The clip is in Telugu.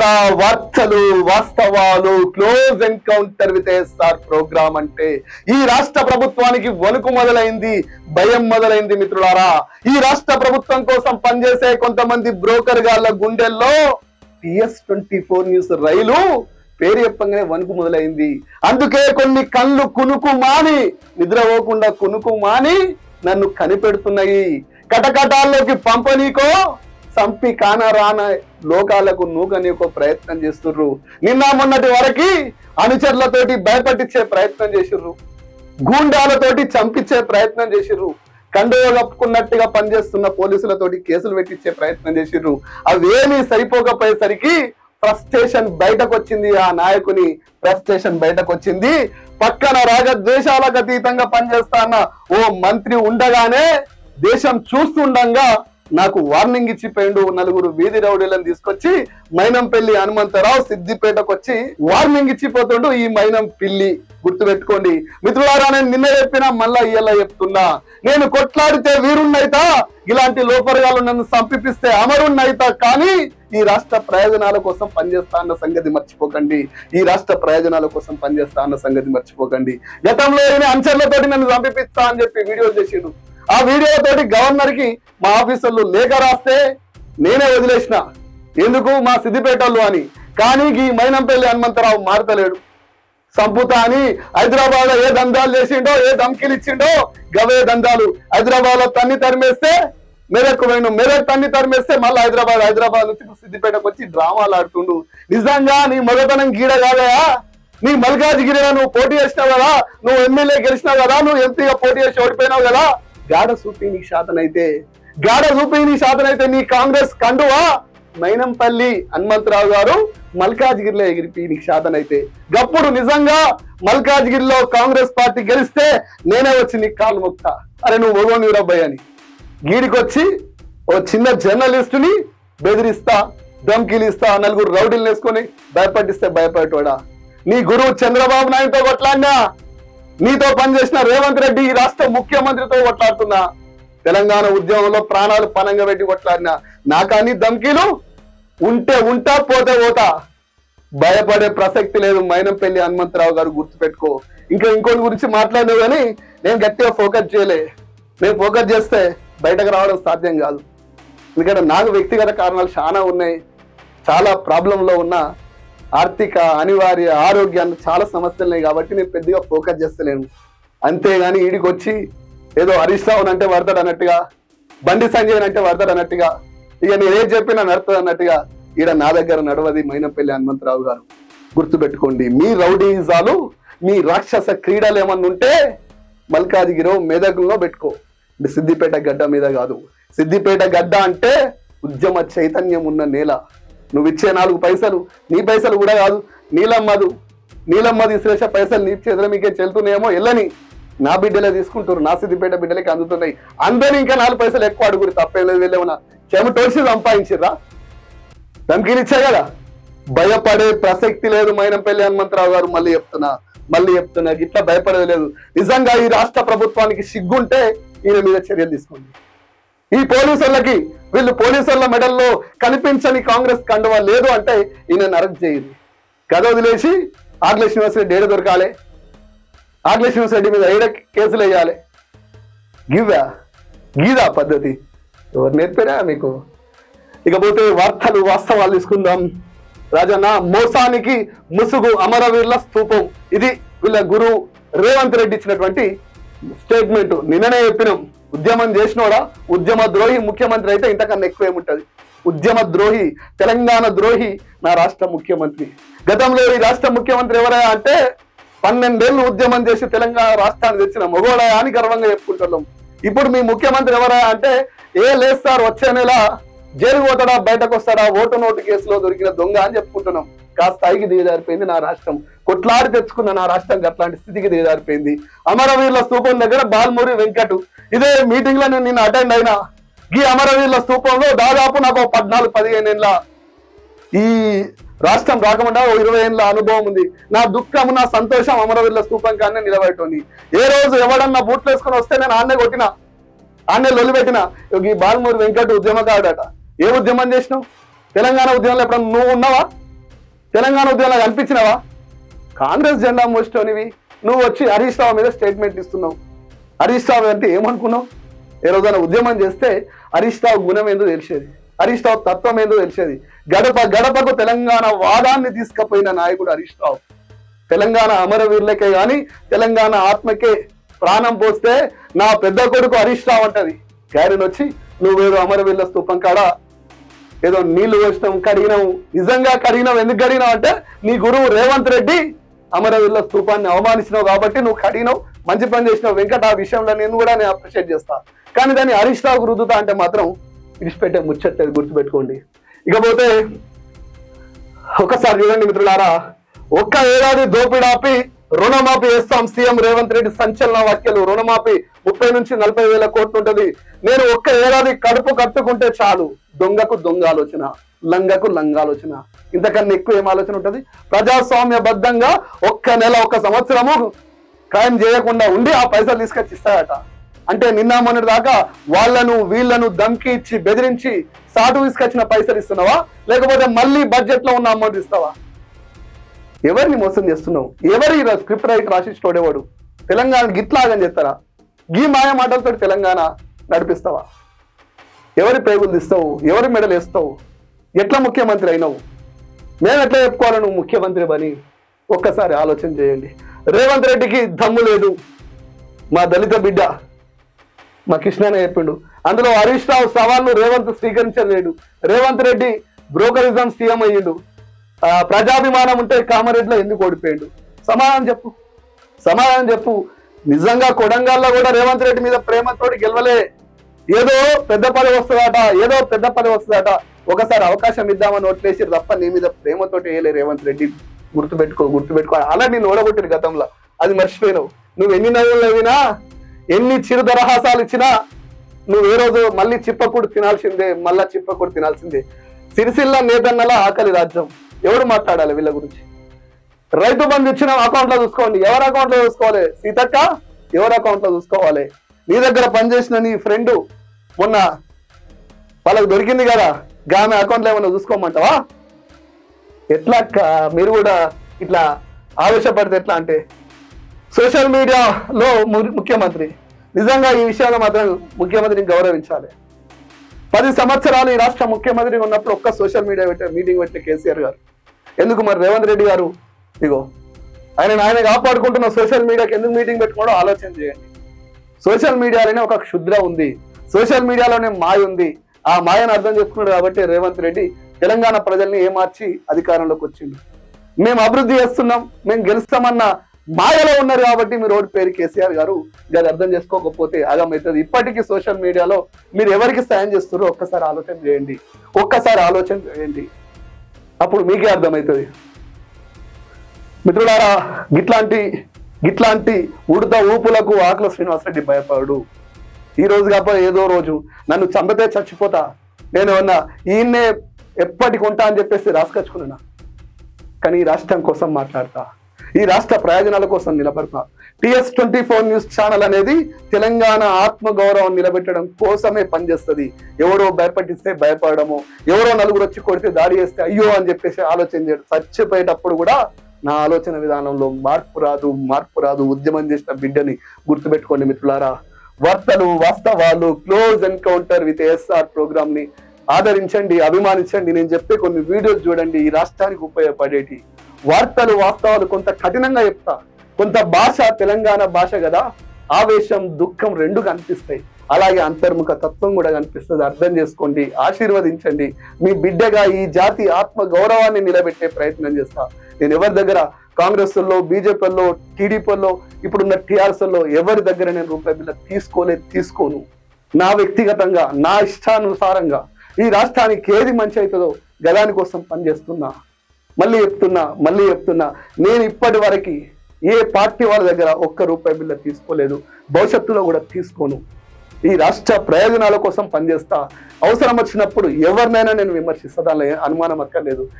మిత్రులారా, వార్తలు వాస్తవాలు close encounter with SR programme అంటే ఈ రాష్ట్ర ప్రభుత్వానికి వణుకు మొదలైంది, భయం మొదలైంది. మిత్రులారా, ఈ రాష్ట్ర ప్రభుత్వం కోసం పనిచేసే కొంతమంది బ్రోకర్ గాళ్ళ గుండెల్లో TS24 న్యూస్ రైలు పేరు చెప్పగానే వణుకు మొదలైంది. అందుకే కొన్ని కళ్ళు కునుకు మాని, నిద్రపోకుండా కునుకు మాని నన్ను కనిపెడుతున్నాయి. కటకటాల్లోకి పంపనీకో, సంపి కానరాన లోకాలకు నూకనీకో ప్రయత్నం చేస్తుర్రు. నిన్న మొన్నటి వరకు అనుచరులతోటి భయపట్టించే ప్రయత్నం చేసిర్రు, గూండాలతోటి చంపించే ప్రయత్నం చేసిర్రు, కండువ కప్పుకున్నట్టుగా పనిచేస్తున్న పోలీసులతోటి కేసులు పెట్టించే ప్రయత్నం చేసిర్రు. అవేమీ సరిపోకపోయేసరికి ఫ్రస్ట్రేషన్ బయటకు వచ్చింది. ఆ నాయకుని ఫ్రస్ట్రేషన్ బయటకు వచ్చింది. పక్కన రాగద్వేషాలకు అతీతంగా పనిచేస్తా అన్న ఓ మంత్రి ఉండగానే దేశం చూస్తుండగా నాకు వార్నింగ్ ఇచ్చిపోయిండు. నలుగురు వీధి రౌడీలను తీసుకొచ్చి మైనంపల్లి హనుమంతరావు సిద్దిపేటకు వచ్చి వార్నింగ్ ఇచ్చిపోతుండు ఈ మైనం పిల్లి. గుర్తుపెట్టుకోండి మిత్రులారా, నేను నిన్న చెప్పినా మళ్ళా ఇయ్యాల చెప్తున్నా. నేను కొట్లాడితే వీరున్నైతా, ఇలాంటి లోపరగాలు నన్ను సంపిపిస్తే అమరున్నైతా, కానీ ఈ రాష్ట్ర ప్రయోజనాల కోసం పనిచేస్తా అన్న సంగతి మర్చిపోకండి. ఈ రాష్ట్ర ప్రయోజనాల కోసం పనిచేస్తా అన్న సంగతి మర్చిపోకండి. గతంలో అంచర్లతోటి నన్ను సంపిపిస్తా అని చెప్పి వీడియోలు చేసిండు. ఆ వీడియోతోటి గవర్నర్ కి మా ఆఫీసర్లు లేఖ రాస్తే నేనే వదిలేసిన, ఎందుకు మా సిద్దిపేటలు అని. కానీ ఈ మైనంపల్లి హనుమంతరావు మారతలేడు. సంపుతా అని హైదరాబాద్ లో ఏ దందాలు చేసిండో, ఏ ధమ్కీలు ఇచ్చిండో గవే దందాలు. హైదరాబాద్ లో తన్ని తరిమేస్తే మెదక్ పోయిండు, మెదక్ తన్ని తరిమేస్తే మళ్ళీ హైదరాబాద్ నుంచి సిద్దిపేటకు వచ్చి డ్రామాలు ఆడుతుండు. నిజంగా నీ మొదటనం గీడ కాదయా, నీ మల్కాజ్గిరిలో నువ్వు పోటీ చేసినావు కదా, నువ్వు ఎమ్మెల్యే గెలిచినావు కదా, నువ్వు ఎంపీగా పోటీ చేసి ఓడిపోయినావు కదా. గాఢ చూపి నీ శాతనైతే నీ కాంగ్రెస్ కండువా మైనంపల్లి హనుమంతరావు గారు మల్కాజ్గిరిలో ఎగిరిపి నీకు శాతనైతే గప్పుడు నిజంగా మల్కాజ్గిరిలో కాంగ్రెస్ పార్టీ గెలిస్తే నేనే వచ్చి నీకు కాలు మొక్తా, అరే నువ్వు ఓగోని రబ్బాయి అని. గీడికొచ్చి ఓ చిన్న జర్నలిస్టుని బెదిరిస్తా, ధమ్కీలు ఇస్తా, నలుగురు రౌడీలు వేసుకొని భయపడిస్తే భయపడేటోడా. నీ గురువు చంద్రబాబు నాయుడుతో కొట్లాడినా, నీతో పనిచేసిన రేవంత్ రెడ్డి ఈ రాష్ట్ర ముఖ్యమంత్రితో కొట్లాడుతున్నా, తెలంగాణ ఉద్యమంలో ప్రాణాలు పనంగా పెట్టి కొట్లాడినా, నాకన్నీ ధమ్కీలు ఉంటే ఉంటా, పోతే పోతా, భయపడే ప్రసక్తి లేదు. మైనంపల్లి హనుమంతరావు గారు గుర్తుపెట్టుకో. ఇంకోటి గురించి మాట్లాడినా కానీ నేను గట్టిగా ఫోకస్ చేయలే. నేను ఫోకస్ చేస్తే బయటకు రావడం సాధ్యం కాదు. ఎందుకంటే నాకు వ్యక్తిగత కారణాలు చాలా ఉన్నాయి, చాలా ప్రాబ్లంలో ఉన్న ఆర్థిక అనివార్య ఆరోగ్యాన్ని చాలా సమస్యలు ఉన్నాయి కాబట్టి నేను పెద్దగా ఫోకస్ చేస్తలేను. అంతేగాని ఈడికి వచ్చి ఏదో హరీష్ రావు అంటే పడతాడు అన్నట్టుగా, బండి సంజయ్ అంటే పడతాడు అన్నట్టుగా, ఇక నేను ఏం చెప్పినా నడుతుంది అన్నట్టుగా ఈడ నా దగ్గర నడవది మైనంపల్లి హనుమంతరావు గారు. గుర్తుపెట్టుకోండి, మీ రౌడీజాలు, మీ రాక్షస క్రీడలు ఏమన్నా ఉంటే మల్కాజ్గిరో మెదకులో పెట్టుకో, సిద్దిపేట గడ్డ మీద కాదు. సిద్దిపేట గడ్డ అంటే ఉద్యమ చైతన్యం ఉన్న నేల. నువ్వు ఇచ్చే 4 పైసలు నీ పైసలు కూడా కాదు, నీలమ్మది శ్రేష పైసలు నీ చేతుల మీకే చెల్లుతున్నాయేమో, ఎల్లని నా బిడ్డలే తీసుకుంటారు, నా సిద్దిపేట బిడ్డలకి అందుతున్నాయి. అందరినీ ఇంకా 4 పైసలు ఎక్కువ అడుగురు, తప్పేం లేదు. వెళ్ళేమన్నా చెమటోడిసి సంపాదించిర్రా, ధమ్కీలు ఇచ్చాయి కదా. భయపడే ప్రసక్తి లేదు మైనంపల్లి హనుమంతరావు గారు. మళ్ళీ చెప్తున్నా ఇట్లా భయపడేది లేదు. నిజంగా ఈ రాష్ట్ర ప్రభుత్వానికి సిగ్గుంటే ఈయన మీద చర్యలు తీసుకోండి. ఈ పోలీసులకి, వీళ్ళు పోలీసుల మెడల్లో కనిపించని కాంగ్రెస్ కండువా లేదు అంటే ఈయన అరెస్ట్ చేయండి. గద వదిలేసి ఆగ్లే శ్రీనివాస్ రెడ్డి ఏడ దొరకాలి, ఆగ్లే శ్రీనివాస్ రెడ్డి మీద ఏడ కేసులు వేయాలి. గీదా పద్ధతి ఎవరు నేర్పారా మీకు? ఇకపోతే వార్తలు వాస్తవాలు తీసుకుందాం. రాజన్న మోసానికి ముసుగు అమరవీరుల స్తూపం, ఇది వీళ్ళ గురువు రేవంత్ రెడ్డి ఇచ్చినటువంటి స్టేట్మెంట్. నిన్ననే చెప్పినాం, ఉద్యమం చేసినోడా ఉద్యమ ద్రోహి ముఖ్యమంత్రి అయితే ఇంతకన్నా ఎక్కువ ఏముంటది. ఉద్యమ ద్రోహి, తెలంగాణ ద్రోహి నా రాష్ట్ర ముఖ్యమంత్రి. గతంలో ఈ రాష్ట్ర ముఖ్యమంత్రి ఎవరయ్యా అంటే 12 ఏళ్ళు ఉద్యమం చేసి తెలంగాణ రాష్ట్రాన్ని తెచ్చిన మొగోడయా అని గర్వంగా చెప్పుకుంటున్నాం. ఇప్పుడు మీ ముఖ్యమంత్రి ఎవరయ్యా అంటే లేదు సార్, వచ్చే నెల జైలు పోతాడా, బయటకు వస్తాడా, ఓటు నోటు కేసులో దొరికిన దొంగ అని చెప్పుకుంటున్నాం. స్థాయికి దిగజారిపోయింది నా రాష్ట్రం. కొట్లాడి తెచ్చుకున్న నా రాష్ట్రం అట్లాంటి స్థితికి దిగజారిపోయింది. అమరవీరుల స్తూపం దగ్గర బాల్మూరి వెంకట్ ఇదే మీటింగ్ లో నేను అటెండ్ అయినా. ఈ అమరవీరుల స్తూపంలో దాదాపు నాకు 14-15 ఏళ్ళ ఈ రాష్ట్రం రాకుండా 20 ఏళ్ళ అనుభవం ఉంది. నా దుఃఖం, నా సంతోషం అమరవీరుల స్తూపం కానీ నిలబెట్టుంది. ఏ రోజు ఎవడన్నా బూట్లు వేసుకొని వస్తే నేను ఆన్నే కొట్టినా, ఆన్నే లొల్లిపెట్టిన. ఈ బాల్మూరి వెంకట్ ఉద్యమకారుడట. ఏ ఉద్యమం చేసినావు? తెలంగాణ ఉద్యమంలో ఎప్పుడన్నా నువ్వు ఉన్నావా? తెలంగాణ ఉద్యమంలో కనిపించినావా? కాంగ్రెస్ జెండా మోస్తోనివి నువ్వు వచ్చి హరీష్ రావు మీద స్టేట్మెంట్ ఇస్తున్నావు. హరీష్ రావు అంటే ఏమనుకున్నావు? ఏ రోజైనా ఉద్యమం చేస్తే హరీష్ రావు గుణం ఏందో తెలిసేది, హరీష్ రావు తత్వం ఏందో తెలిసేది. గడప గడపకు తెలంగాణ వాదాన్ని తీసుకుపోయిన నాయకుడు హరీష్ రావు. తెలంగాణ అమరవీరులకే కానీ తెలంగాణ ఆత్మకే ప్రాణం పోస్తే నా పెద్ద కొడుకు హరీష్ రావు అంటది. గారిని వచ్చి నువ్వేదో అమరవీరుల స్తూపం కాడ ఏదో నీళ్లు పోసినాం కడిగినావు. నిజంగా కడిగినావు. ఎందుకు కడిగినావు అంటే నీ గురువు రేవంత్ రెడ్డి అమరవీరుల స్తూపాన్ని అవమానించినావు కాబట్టి నువ్వు కడిగినావు, మంచి పని చేసినావు వెంకట. ఆ విషయంలో నేను అప్రిషియేట్ చేస్తా. కానీ దాన్ని హరీష్ రావుకు రుద్దుతా అంటే మాత్రం విడిచిపెట్టే ముచ్చట్లేదు, గుర్తుపెట్టుకోండి. ఇకపోతే ఒకసారి చూడండి మిత్రులారా, ఒక్క ఏడాది దోపిడాపి రుణమాఫీ చేస్తాం సీఎం రేవంత్ రెడ్డి సంచలన వ్యాఖ్యలు. రుణమాఫీ 30 నుంచి 40 వేల కోట్లు ఉంటది. నేను ఒక్క ఏడాది కడుపు కట్టుకుంటే చాలు. దొంగకు దొంగ ఆలోచన, లంగకు లంగ ఆలోచన. ఇంతకన్నా ఎక్కువ ఏం ఆలోచన ఉంటది? ప్రజాస్వామ్యబద్ధంగా ఒక్క నెల 1 సంవత్సరము క్రైమ్ చేయకుండా ఉండి ఆ పైసలు తీసుకొచ్చి ఇస్తాయట. అంటే నిన్న మొన్నటి దాకా వాళ్ళను వీళ్లను ధమ్కి ఇచ్చి బెదిరించి సాటు తీసుకొచ్చిన పైసలు ఇస్తున్నావా, లేకపోతే మళ్ళీ బడ్జెట్ లో ఉన్న అమౌంట్ ఇస్తావా? ఎవరిని మోసం చేస్తున్నావు? ఎవరి స్క్రిప్ట్ రైటర్ రాసిస్తోడేవాడు? తెలంగాణ గిట్లాగని చెప్తారా? గీ మాయ మాటలతో తెలంగాణ నడిపిస్తావా? ఎవరి పేగులు తీస్తావు? ఎవరి మెడలు వేస్తావు? ఎట్లా ముఖ్యమంత్రి అయినావు? మేము ఎట్లా చెప్పుకోవాలి నువ్వు ముఖ్యమంత్రి అని? ఒక్కసారి ఆలోచన చేయండి. రేవంత్ రెడ్డికి దమ్ము లేదు. మా దళిత బిడ్డ మా కృష్ణనే చెప్పిండు. అందులో హరీష్ రావు సవాల్ను రేవంత్ స్వీకరించలేడు. రేవంత్ రెడ్డి బ్రోకరిజం సీఎం అయ్యిండు. ప్రజాభిమానం ఉంటే కామారెడ్డిలో ఎందుకు ఓడిపోయాడు? సమాధానం చెప్పు, సమాధానం చెప్పు. నిజంగా కొడంగల్లో కూడా రేవంత్ రెడ్డి మీద ప్రేమతోటి గెలవలే. ఏదో పెద్ద పదవి వస్తుందట, ఏదో పెద్ద పదవి వస్తుందట. ఒకసారి అవకాశం ఇద్దామని ఓట్లేసి తప్ప నీ మీద ప్రేమతోటి వేయలే రేవంత్ రెడ్డి. గుర్తుపెట్టుకో. అలా నేను ఓడగొట్టిన గతంలో, అది మర్చిపోయినావు. నువ్వు ఎన్ని నవ్వులు నవ్వినా, ఎన్ని చిరు దరహాసాలు ఇచ్చినా నువ్వు ఏ రోజు మళ్ళీ చిప్పకూడు తినాల్సిందే, మళ్ళా చిప్పకూడు తినాల్సిందే. సిరిసిల్ల నేతన్నలా ఆకలి రాజ్యం. ఎవరు మాట్లాడాలి వీళ్ళ గురించి? రైతు బంధు ఇచ్చిన అకౌంట్ లో చూసుకోండి. ఎవరి అకౌంట్ లో చూసుకోవాలి? సీతక్క ఎవరి అకౌంట్ లో చూసుకోవాలి? నీ దగ్గర పనిచేసిన నీ ఫ్రెండ్ మొన్న వాళ్ళకి దొరికింది కదా, ఆమె అకౌంట్ లో ఏమన్నా చూసుకోమంటావా? ఎట్లా మీరు కూడా ఇట్లా ఆవేశపడితే ఎట్లా అంటే? సోషల్ మీడియాలో ముఖ్యమంత్రి నిజంగా ఈ విషయాల్లో మాత్రం ముఖ్యమంత్రిని గౌరవించాలి. 10 సంవత్సరాలు ఈ రాష్ట్ర ముఖ్యమంత్రిగా ఉన్నప్పుడు ఒక్క సోషల్ మీడియా మీటింగ్ పెట్టిన కేసీఆర్ గారు. ఎందుకు మరి రేవంత్ రెడ్డి గారు ఇగో ఆయన కాపాడుకుంటున్న సోషల్ మీడియాకి ఎందుకు మీటింగ్ పెట్టుకోవడం ఆలోచన చేయండి. సోషల్ మీడియాలోనే ఒక క్షుద్ర ఉంది, సోషల్ మీడియాలోనే మాయ ఉంది. ఆ మాయను అర్థం చేసుకున్నాడు కాబట్టి రేవంత్ రెడ్డి తెలంగాణ ప్రజల్ని ఏమార్చి అధికారంలోకి వచ్చిండు. మేము అభివృద్ధి చేస్తున్నాం, మేము గెలుస్తామన్న మాయలో ఉన్నారు కాబట్టి మీరు ఓడి పేరు కేసీఆర్ గారు. దాన్ని అర్థం చేసుకోకపోతే అగమవుతుంది. ఇప్పటికీ సోషల్ మీడియాలో మీరు ఎవరికి సాయం చేస్తున్నారో ఒక్కసారి ఆలోచన చేయండి, ఒక్కసారి ఆలోచన చేయండి. అప్పుడు మీకే అర్థమవుతుంది. మిత్రులారా, గిట్లాంటి ఉడత ఊపులకు ఆకుల శ్రీనివాసరెడ్డి భయపడు. ఈ రోజు కాకపోతే ఏదో రోజు నన్ను చంపితే చచ్చిపోతా, నేను ఏమన్నా ఈయన్నే ఎప్పటికి ఉంటా అని చెప్పేసి రాసుకొచ్చుకున్నా. కానీ ఈ రాష్ట్రం కోసం మాట్లాడతా, ఈ రాష్ట్ర ప్రయోజనాల కోసం నిలబడతా. TS24 న్యూస్ ఛానల్ అనేది తెలంగాణ ఆత్మగౌరవం నిలబెట్టడం కోసమే పనిచేస్తుంది. ఎవరో భయపట్టిస్తే భయపడము, ఎవరో నలుగురు వచ్చి కొడితే దాడి చేస్తే అయ్యో అని చెప్పేసి ఆలోచన చేయడం. చచ్చిపోయేటప్పుడు కూడా నా ఆలోచన విధానంలో మార్పు రాదు. ఉద్యమం చేసిన బిడ్డని గుర్తుపెట్టుకోండి మిత్రులారా. వార్తలు వాస్తవాలు close encounter with ASR programme ని ఆదరించండి, అభిమానించండి. నేను చెప్పే కొన్ని వీడియోస్ చూడండి, ఈ రాష్ట్రానికి ఉపయోగపడేటి. వార్తలు వాస్తవాలు కొంత కఠినంగా చెప్తా, కొంత భాష తెలంగాణ భాష కదా, ఆవేశం దుఃఖం రెండు కనిపిస్తాయి. అలాగే అంతర్ముఖ తత్వం కూడా కనిపిస్తుంది. అర్థం చేసుకోండి, ఆశీర్వదించండి. మీ బిడ్డగా ఈ జాతి ఆత్మ గౌరవాన్ని నిలబెట్టే ప్రయత్నం చేస్తా. నేను ఎవరి దగ్గర కాంగ్రెస్లో, బీజేపీలో, టీడీపీలో, ఇప్పుడున్న టీఆర్ఎస్లో ఎవరి దగ్గర నేను రూపాయి బిల్ల తీసుకోను. నా వ్యక్తిగతంగా నా ఇష్టానుసారంగా ఈ రాష్ట్రానికి ఏది మంచి అవుతుందో గదాని కోసం పనిచేస్తున్నా. మళ్ళీ చెప్తున్నా నేను ఇప్పటి వరకు ఏ పార్టీ వాళ్ళ దగ్గర ఒక్క రూపాయి బిల్ల తీసుకోలేదు, భవిష్యత్తులో కూడా తీసుకోను. ఈ రాష్ట్ర ప్రయోజనాల కోసం పనిచేస్తా. అవసరం వచ్చినప్పుడు ఎవరినైనా నేను విమర్శిస్తా, దానిలో అనుమానం అక్కర్లేదు.